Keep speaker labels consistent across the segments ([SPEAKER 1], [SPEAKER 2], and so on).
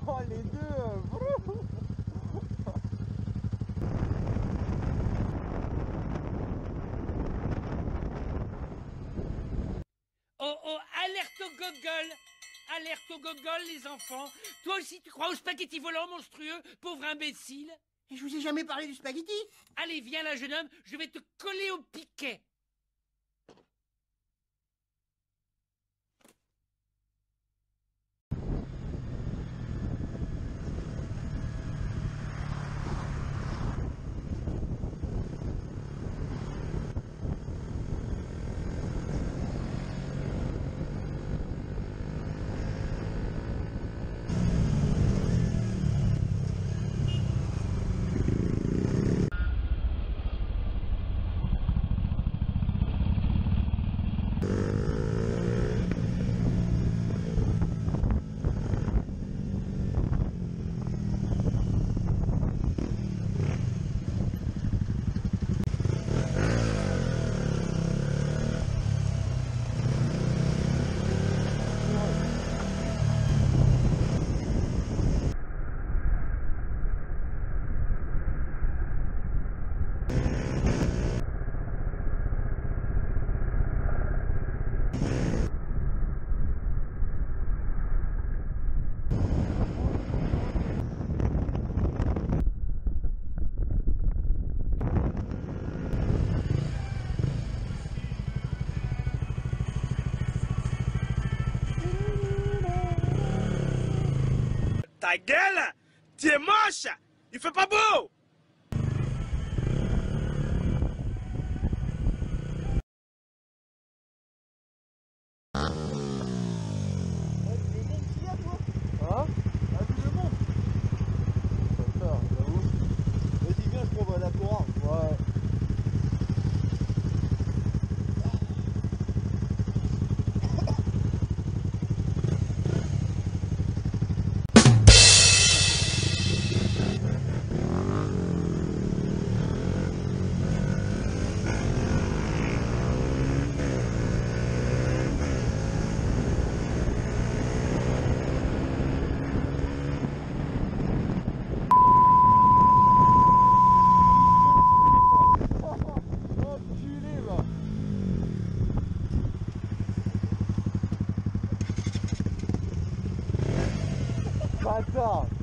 [SPEAKER 1] Oh, les deux.
[SPEAKER 2] Oh oh, alerte au gogol! Alerte au gogol, les enfants! Toi aussi, tu crois au spaghetti volant monstrueux, pauvre imbécile?
[SPEAKER 3] Et je vous ai jamais parlé du spaghetti.
[SPEAKER 2] Allez, viens là, jeune homme, je vais te coller au piquet!
[SPEAKER 4] Ta gueule, tu es moche, il fait pas beau.
[SPEAKER 1] Hein? Ah, tu le montes? Ça, j'avoue. Vas-y, viens, je trouve la courant. Ouais. Bâtard.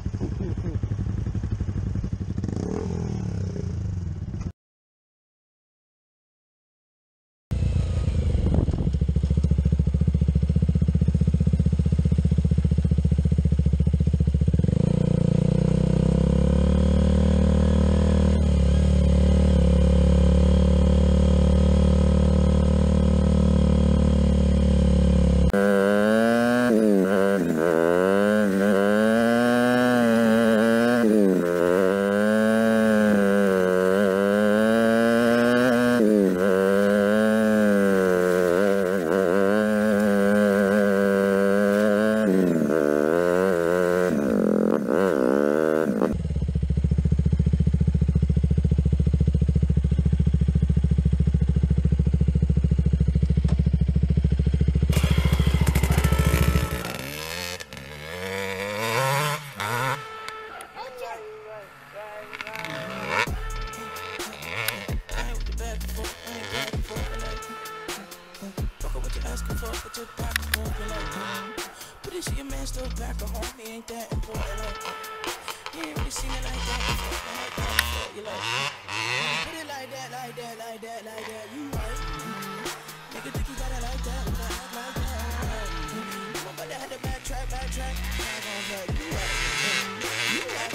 [SPEAKER 5] Still back at home, he ain't that important. You ain't really seen it like that before. You like, put it like that, like that, like that, like that. You right? Nigga think you got it like that, when I act like that. My brother had to backtrack. You right.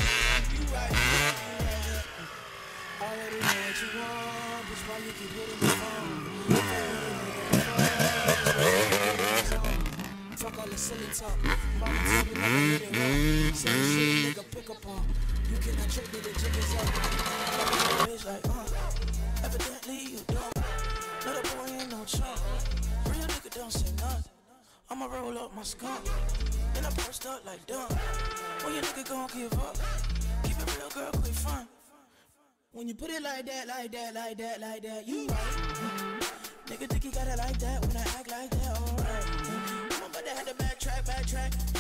[SPEAKER 5] Already know what you want, bitch. Why you keep hitting the phone? Fuck all the silly talk. Mama tell me never hit it wrong. Same shit, nigga, pick up on. You cannot trick me, the jig is up. Bitch like, evidently you don't. Little boy ain't no chump. Real nigga don't say nothing. I'ma roll up my skunk. And I burst up like dumb. When your nigga gon' give up, keep it real, girl, quick fun. When you put it like that, like that, like that, like that, you right. Nigga think you got it like that, when I act like that, alright. My brother had to backtrack.